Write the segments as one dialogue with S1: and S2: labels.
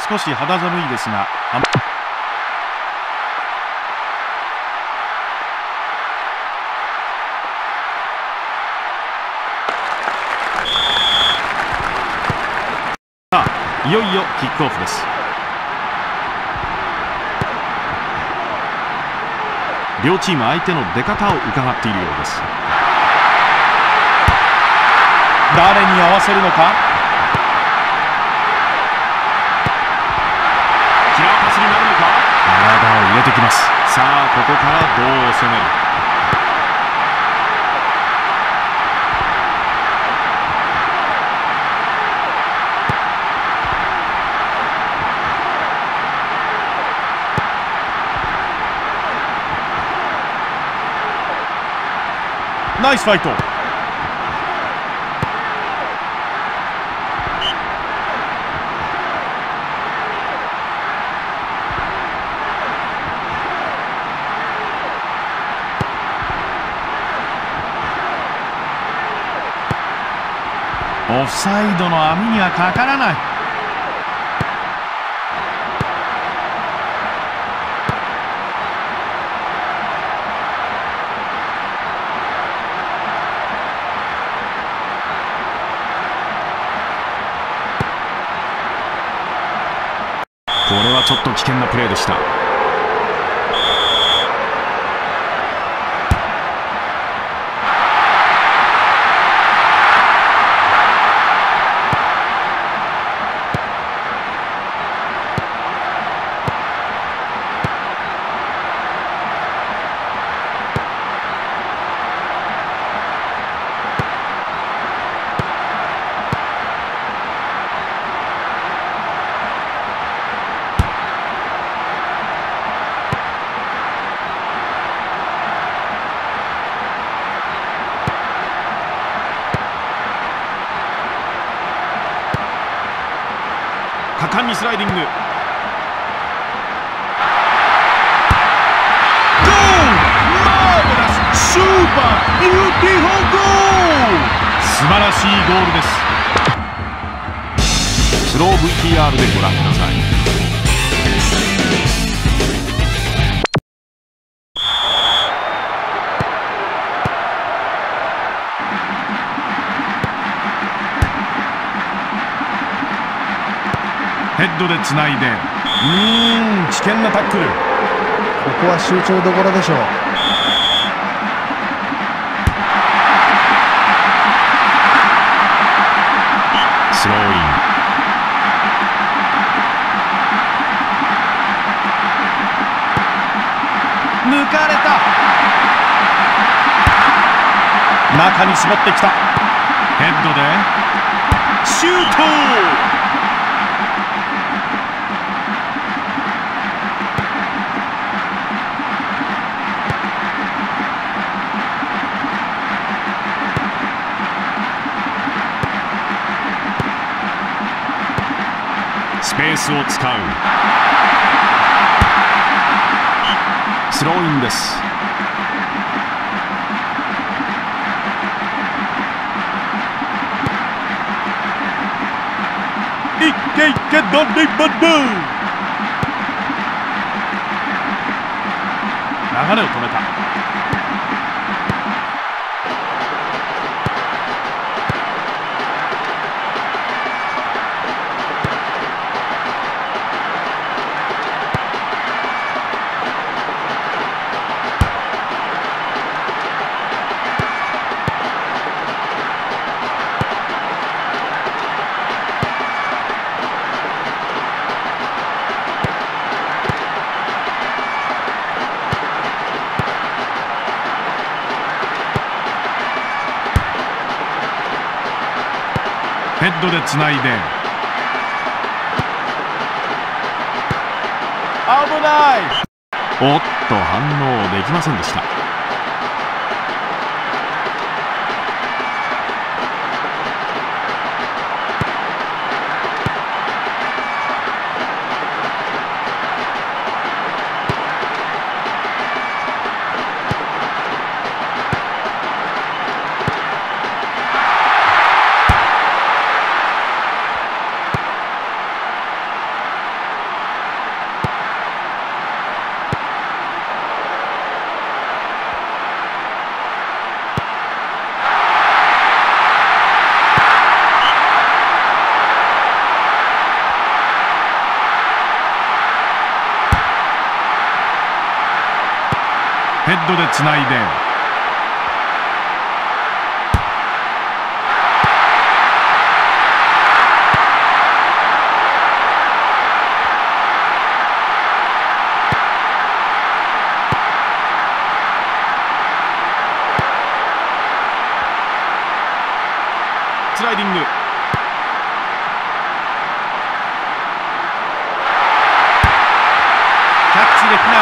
S1: 少し肌寒いですが、さあいよいよキックオフです。両チーム相手の出方を伺っているようです。誰に合わせるのか。キラーパスになるのか。体を入れてきます。さあここからどう攻める。ナイスファイト。オフサイドの網にはかからない。これはちょっと危険なプレーでした。果敢にスライディング。ゴール！マーベラス！スーパービューティフルゴール！素晴らしいゴールです。スロー VTR でご覧ください。ヘッドでつないで、危険なタックル。
S2: ここは集中どころでしょう。
S1: スローイン。抜かれた。中に絞ってきた。ヘッドでシュート。スペースを使う。スローインです。いけいけドリブル。流れを止めた。ヘッドでつないで、危ない。おっと反応できませんでした。 ッドでつないでスライディング。キャッチできない。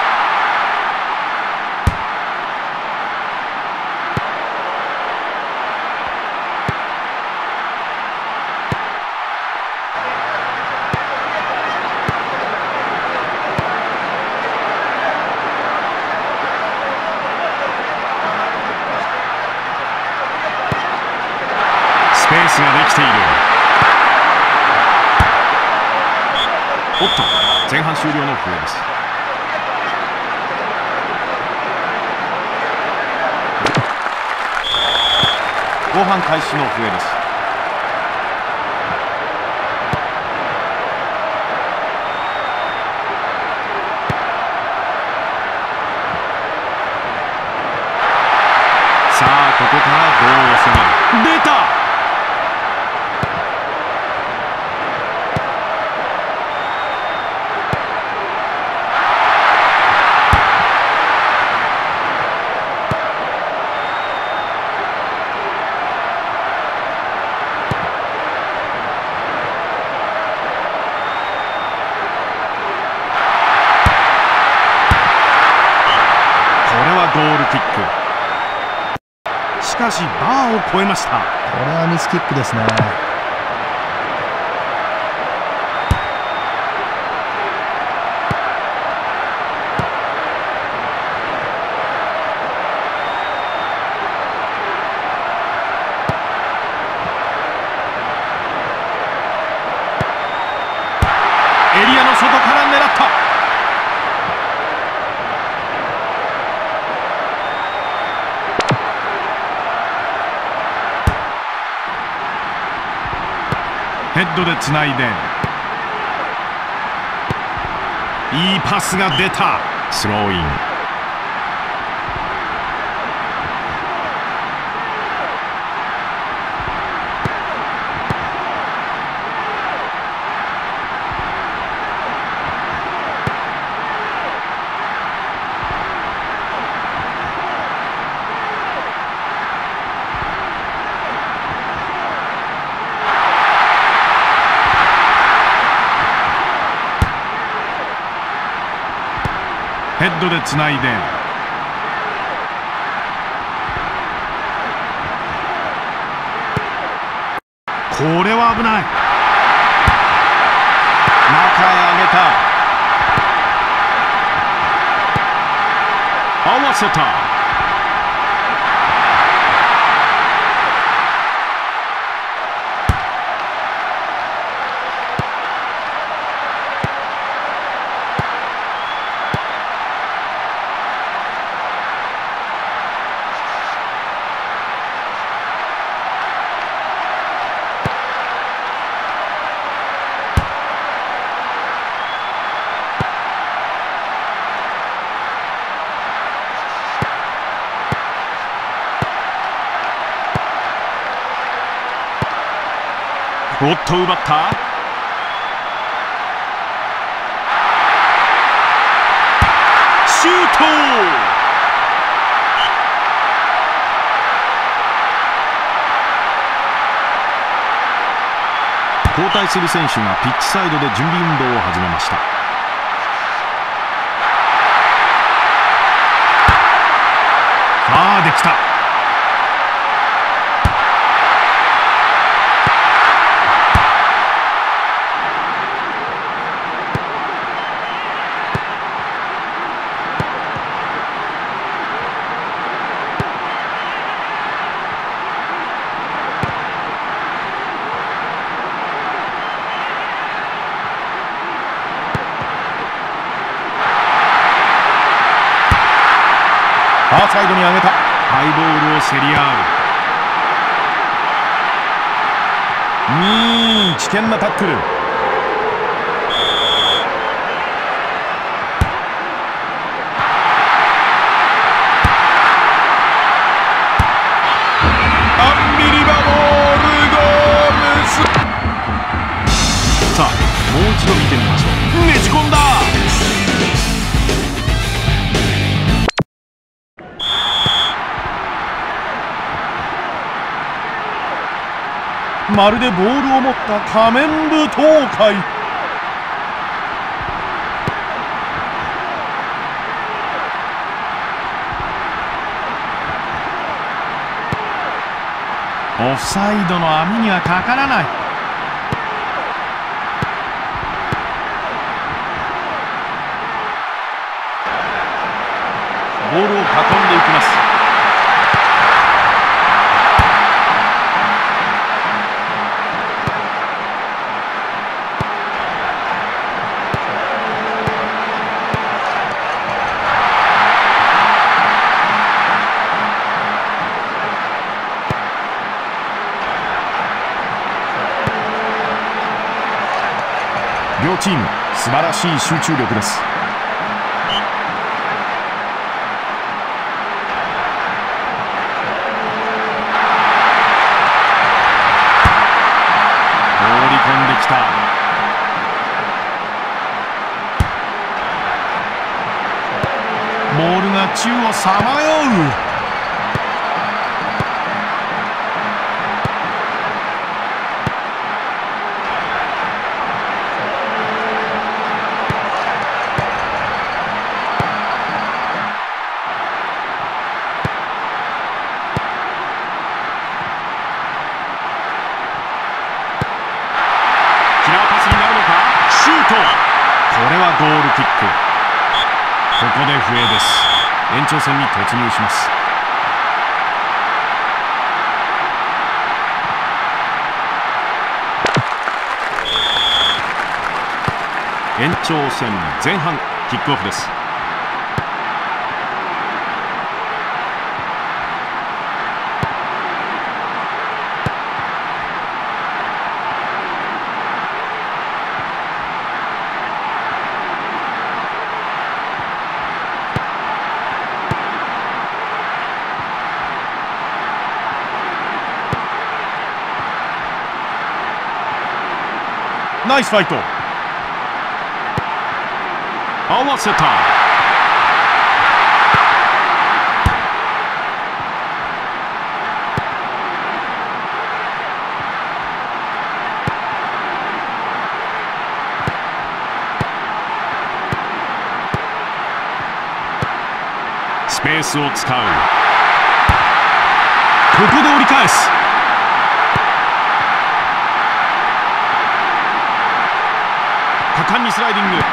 S1: スペースができている。おっと、前半終了の笛です。後半開始の笛です。さあ、ここからどう攻める。出た。ゴールキック。しかしバーを越えました。こ
S2: れはミスキックですね。
S1: エリアの外から狙った。ヘッドでつないでいいパスが出た。スローイン。ヘッドでつないでこれは危ない。中へ上げた。合わせた。おっと奪った。シュート。交代する選手がピッチサイドで準備運動を始めました。できた。ファーサイドに上げた。ハイボールを競り合う。危険なタックル。 もう一度見てみましょう。ねじ込んだ。まるでボールを持った仮面舞踏会。オフサイドの網にはかからない。ボールを運んでいきます。両チーム素晴らしい集中力です。放り込んできた。ボールが宙をさまよう。シュート。これはゴールキック。ここで笛です。延長戦に突入します。延長戦前半キックオフです。ナイスファイト。合わせた。スペースを使う。ここで折り返す。果敢にスライディング。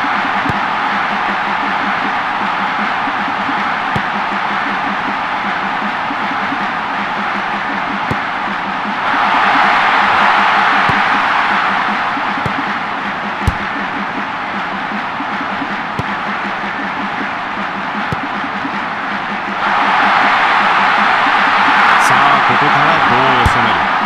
S1: さあここからどう攻める。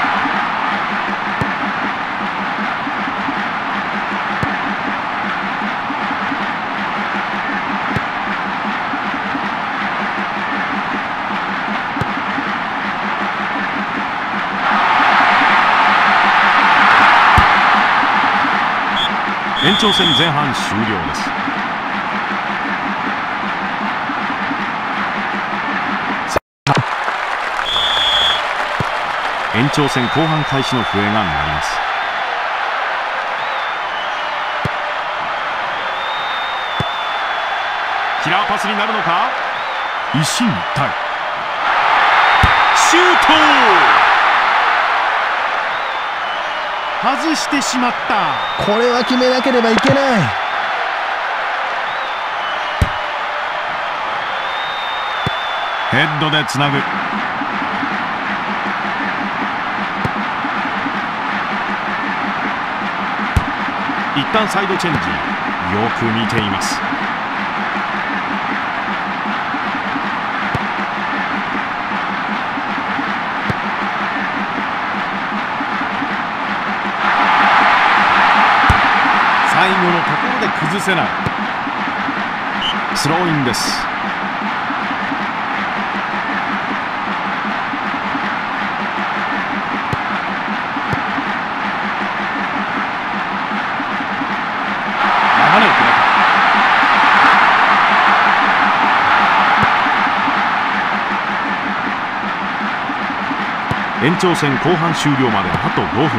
S1: 延長戦前半終了です。延長戦後半開始の笛が鳴ります。キラーパスになるのか。一進一退。シュート。外してしまった。
S2: これは決めなければいけない。
S1: ヘッドでつなぐ。一旦サイドチェンジ。よく見ています。最後のところで崩せない。スローインです。 延長戦後半終了まであと5分。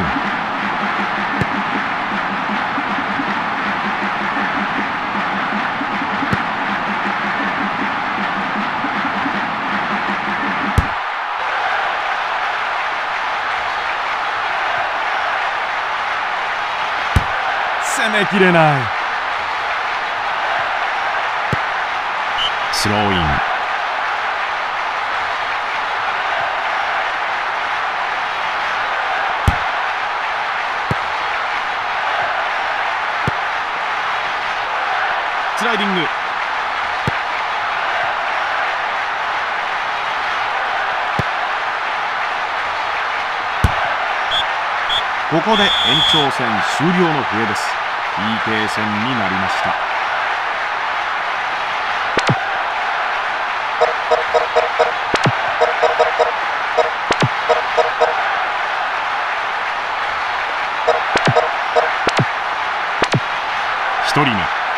S1: 攻めきれない。スローイン。スライディング。ここで延長戦終了の笛です。PK 戦になりました。1人目。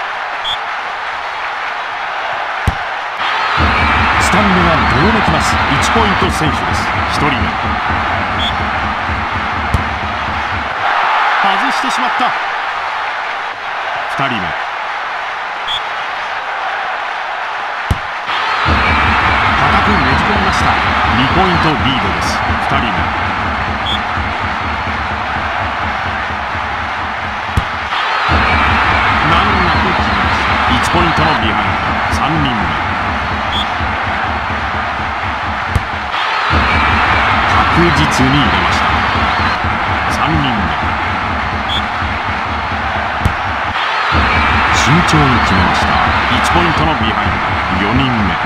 S1: スタンドがどよめきます。1ポイント選手です。1人目。外してしまった。2人目。高くねじ込みました。2ポイントリードです。2人目。難なく決めました。1ポイントのビハインド。3人目。確実に入れました。3人目。慎重に決めました。1ポイントのビハインド。4人目。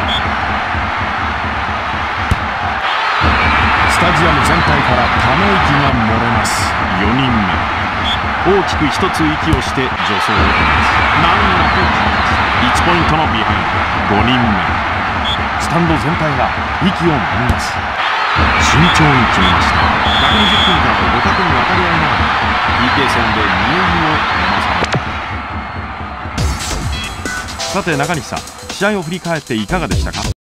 S1: スタジアム全体からため息が漏れます。4人目。大きく一つ息をして助走を受けます。難なく決めました。1ポイントのビハインド。5人目。スタンド全体が息を飲みます。慎重に決めました。120分間を互角に渡り合いながら PK 戦で2点を飲まされさて中西さん、試合を振り返っていかがでしたか？